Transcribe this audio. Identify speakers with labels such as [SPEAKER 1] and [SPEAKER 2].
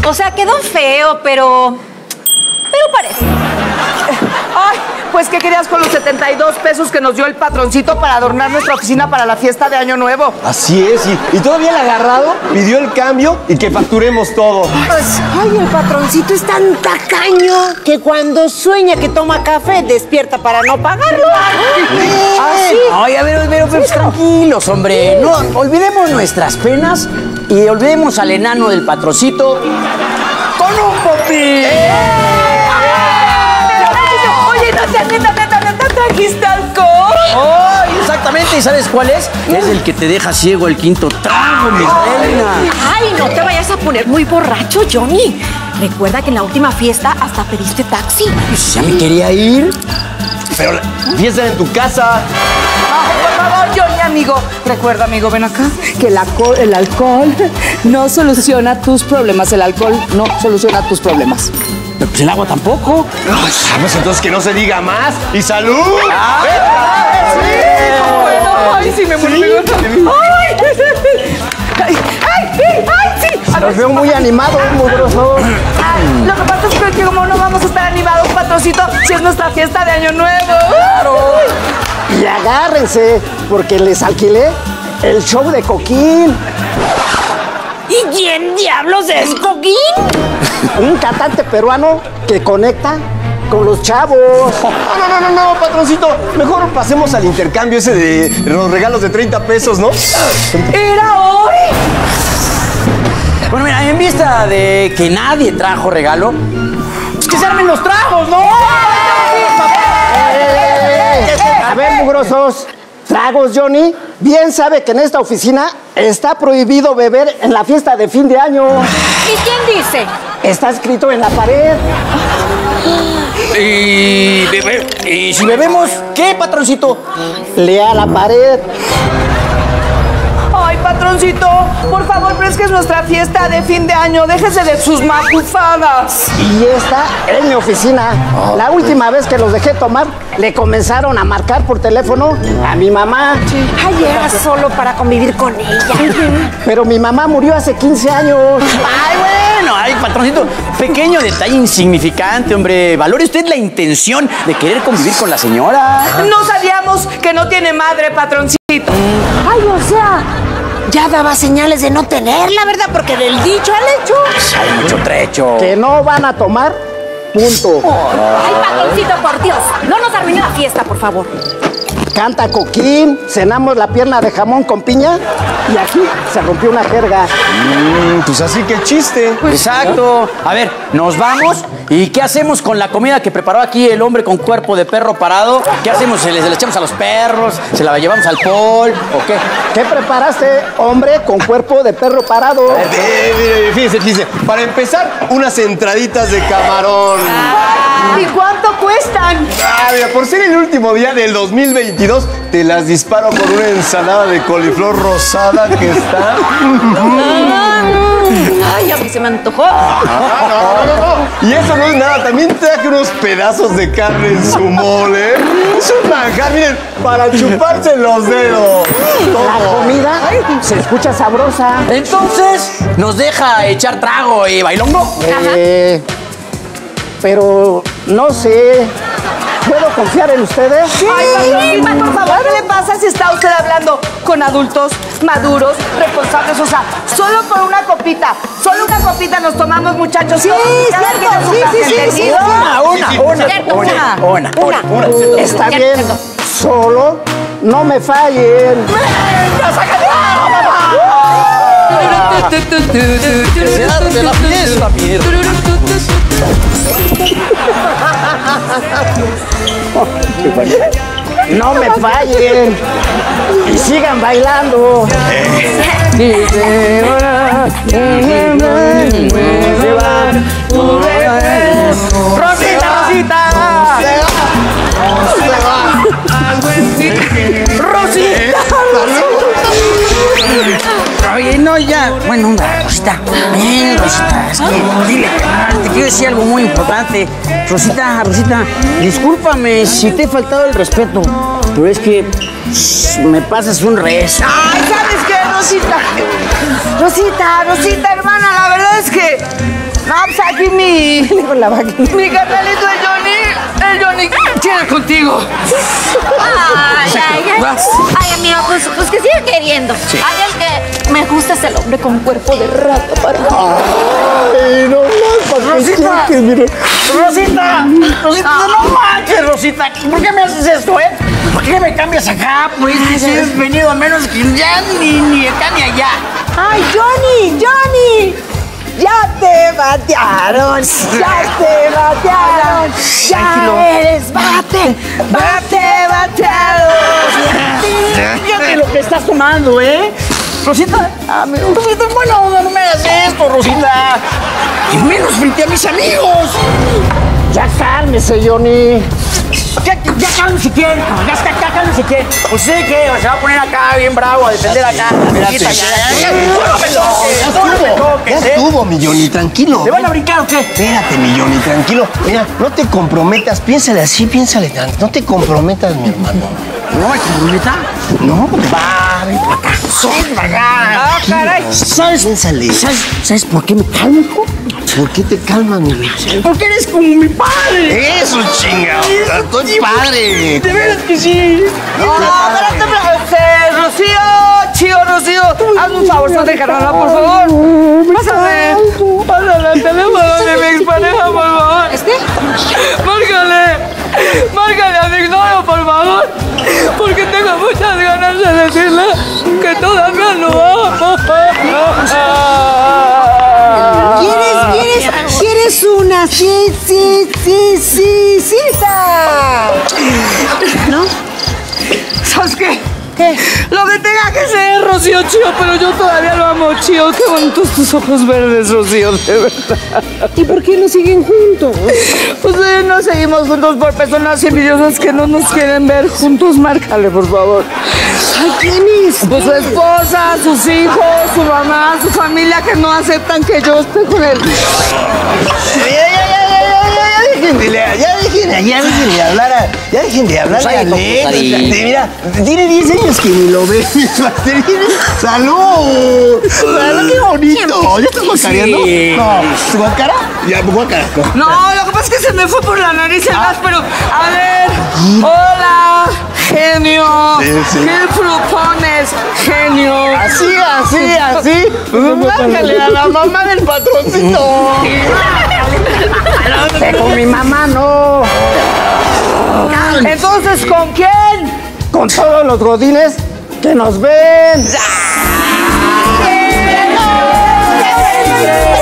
[SPEAKER 1] O sea, quedó feo, pero parece.
[SPEAKER 2] Ay, pues, ¿qué querías con los 72 pesos que nos dio el patroncito para adornar nuestra oficina para la fiesta de Año Nuevo?
[SPEAKER 3] Así es, y todavía el agarrado pidió el cambio y que facturemos todo.
[SPEAKER 4] Ay, el patroncito es tan tacaño que cuando sueña que toma café despierta para no pagarlo.
[SPEAKER 5] Ay, a ver, pero tranquilos, hombre. No, olvidemos nuestras penas y olvidemos al enano del patroncito con un popín.
[SPEAKER 2] Oye, ¿no trajiste alcohol?
[SPEAKER 5] ¡Ay, exactamente! ¿Y sabes cuál es? Es el que te deja ciego el quinto trago, mi reina.
[SPEAKER 1] Ay, no te vayas a poner muy borracho, Johnny. Recuerda que en la última fiesta hasta pediste taxi.
[SPEAKER 5] Pues ya me quería ir.
[SPEAKER 3] Pero la fiesta en tu casa.
[SPEAKER 2] Ay, por favor, Johnny, amigo. Recuerda, amigo, ven acá, que el alcohol no soluciona tus problemas. El alcohol no soluciona tus problemas.
[SPEAKER 5] Pero pues el agua tampoco.
[SPEAKER 3] Pues entonces que no se diga más. ¡Y salud!
[SPEAKER 2] Ay, sí, me muero. ¡Ay, sí!
[SPEAKER 4] Los veo muy animados, mugrosos.
[SPEAKER 2] Lo que pasa es que como no vamos a estar animados, patroncito, si es nuestra fiesta de Año Nuevo.
[SPEAKER 4] ¡Claro! Y agárrense, porque les alquilé el show de Coquín.
[SPEAKER 1] ¿Y quién diablos es Coquín?
[SPEAKER 4] Un cantante peruano que conecta con los chavos.
[SPEAKER 3] No, patroncito. Mejor pasemos al intercambio ese de los regalos de 30 pesos, ¿no?
[SPEAKER 2] ¡Era hoy!
[SPEAKER 5] Bueno, mira, en vista de que nadie trajo regalo, pues que se armen los tragos, ¿no?
[SPEAKER 4] A ver, mugrosos, tragos, Johnny. Bien sabe que en esta oficina está prohibido beber en la fiesta de fin de año.
[SPEAKER 1] ¿Y quién dice?
[SPEAKER 4] Está escrito en la pared.
[SPEAKER 5] Y si bebemos, ¿qué, patroncito?
[SPEAKER 4] Lea la pared.
[SPEAKER 2] Ay, patroncito, por favor, pero es que es nuestra fiesta de fin de año. Déjese de sus macufadas.
[SPEAKER 4] Y esta es mi oficina. La última vez que los dejé tomar, le comenzaron a marcar por teléfono a mi mamá.
[SPEAKER 1] Ay, era solo para convivir con ella.
[SPEAKER 4] Pero mi mamá murió hace 15 años.
[SPEAKER 5] Ay, patroncito, pequeño detalle insignificante, hombre. Valore usted la intención de querer convivir con la señora.
[SPEAKER 2] No sabíamos que no tiene madre, patroncito.
[SPEAKER 1] Ay, o sea, ya daba señales de no tenerla, ¿verdad? Porque del dicho al hecho.
[SPEAKER 5] Hay mucho trecho.
[SPEAKER 4] Que no van a tomar, punto.
[SPEAKER 1] Ay, patroncito, por Dios. No nos arruine la fiesta, por favor.
[SPEAKER 4] Canta Coquín, cenamos la pierna de jamón con piña y aquí se rompió una jerga.
[SPEAKER 3] Pues así que chiste.
[SPEAKER 5] Exacto. A ver, nos vamos. ¿Y qué hacemos con la comida que preparó aquí el hombre con cuerpo de perro parado? ¿Qué hacemos? ¿Se la echamos a los perros? ¿Se la llevamos al Paul? ¿O qué?
[SPEAKER 4] ¿Qué preparaste, hombre con cuerpo de perro parado?
[SPEAKER 3] Mire, fíjese. Para empezar, unas entraditas de camarón.
[SPEAKER 2] ¿Y cuánto cuestan?
[SPEAKER 3] Mira, por ser el último día del 2022, te las disparo con una ensalada de coliflor rosada que está...
[SPEAKER 1] Ay, a mí se me antojó.
[SPEAKER 3] No. Y eso no es nada, también traje unos pedazos de carne en su mole. Es un manjar, miren, para chuparse los dedos.
[SPEAKER 4] La comida se escucha sabrosa.
[SPEAKER 5] Entonces, ¿nos deja echar trago y bailongo?
[SPEAKER 4] Pero no sé. ¿Puedo confiar en ustedes?
[SPEAKER 2] Sí. Ay, por favor, ¿qué le pasa si está usted hablando con adultos maduros, responsables? O sea, solo por una copita. Solo una copita nos tomamos, muchachos. Sí,
[SPEAKER 4] sí. Una. Está bien. Solo no me fallen.
[SPEAKER 5] Que se arme la fiesta, mierda.
[SPEAKER 4] No me fallen y sigan bailando.
[SPEAKER 2] Rosita.
[SPEAKER 5] Oye, no, ya. Bueno, Rosita. Rosita. Es que, dile, te quiero decir algo muy importante. Rosita, discúlpame si te he faltado el respeto, pero es que me pasas un rezo.
[SPEAKER 2] Ay, ¿sabes qué, Rosita? Rosita, hermana, la verdad es que aquí mi carnalito, el Johnny quiere contigo.
[SPEAKER 1] Ay, amigo, pues que siga queriendo.
[SPEAKER 3] Sí.
[SPEAKER 1] Ay, el que me gusta es el hombre con cuerpo de rata para...
[SPEAKER 4] Ay, no más,
[SPEAKER 5] Rosita, Rosita, no manches, Rosita. ¿Por qué me haces esto, ¿Por qué me cambias acá? Pues si has venido menos que ya ni acá ni allá.
[SPEAKER 2] ¡Ay, Johnny! ¡Ya te batearon! ¡Ya eres bateado!
[SPEAKER 5] Fíjate lo que estás tomando, Rosita, Rosita, bueno, no me hagas esto, Rosita. Y menos frente a mis amigos.
[SPEAKER 4] Ya cálmese, Johnny.
[SPEAKER 5] Ya cálmese si quiere, ya cálmese si quiere. Pues sí que se va a poner acá bien bravo a defender acá.
[SPEAKER 3] Espérate. Ya estuvo, mi Johnny, tranquilo.
[SPEAKER 5] ¿Le van a brincar o qué?
[SPEAKER 3] Espérate, mi Johnny, tranquilo. Mira, no te comprometas, piénsale así, piénsale tanto. No te comprometas, mi hermano.
[SPEAKER 5] ¿No me comprometa?
[SPEAKER 3] No, va, ven para acá.
[SPEAKER 5] Ven para acá.
[SPEAKER 2] ¡Ah, caray!
[SPEAKER 3] Piénsale.
[SPEAKER 5] ¿Sabes por qué me calmo, hijo?
[SPEAKER 3] ¿Por qué te calmas, mi Johnny?
[SPEAKER 5] Porque eres como mi padre.
[SPEAKER 3] Eso, chingado. Estoy padre.
[SPEAKER 5] De veras que sí.
[SPEAKER 2] Espérate, Rocío, hazme un favor, de carnal, por favor. Pásale al teléfono de mi expareja, por favor. Márcale a mi novio, por favor, porque tengo muchas ganas de decirle que todavía lo amo.
[SPEAKER 6] ¿Quieres una? Sí, ¿no?
[SPEAKER 2] ¿Sabes qué? Lo que tenga que ser, Rocío, Chío, pero yo todavía lo amo, Chío. Qué bonitos tus ojos verdes, Rocío, de verdad.
[SPEAKER 6] ¿Y por qué no siguen juntos?
[SPEAKER 2] Pues no seguimos juntos por personas envidiosas que no nos quieren ver juntos. Márcale, por favor.
[SPEAKER 6] Ay, ¿quién es?
[SPEAKER 2] Pues su esposa, sus hijos, su mamá, su familia que no aceptan que yo esté con él.
[SPEAKER 3] Ya dejen de hablar a Alex. Mira, tiene 10 años que ni lo ve. ¡Salud! ¡Qué bonito! ¿Ya estás guacareando? No, ¿tu guacara? Ya, guacara.
[SPEAKER 2] No, lo que pasa es que se me fue por la nariz el gas, pero a ver. Hola, genio.
[SPEAKER 3] Sí.
[SPEAKER 2] ¿Qué propones, genio?
[SPEAKER 3] Así. Márcale a la mamá del patroncito.
[SPEAKER 4] Con mi mamá no.
[SPEAKER 2] Entonces, ¿con quién?
[SPEAKER 4] Con todos los godines que nos ven.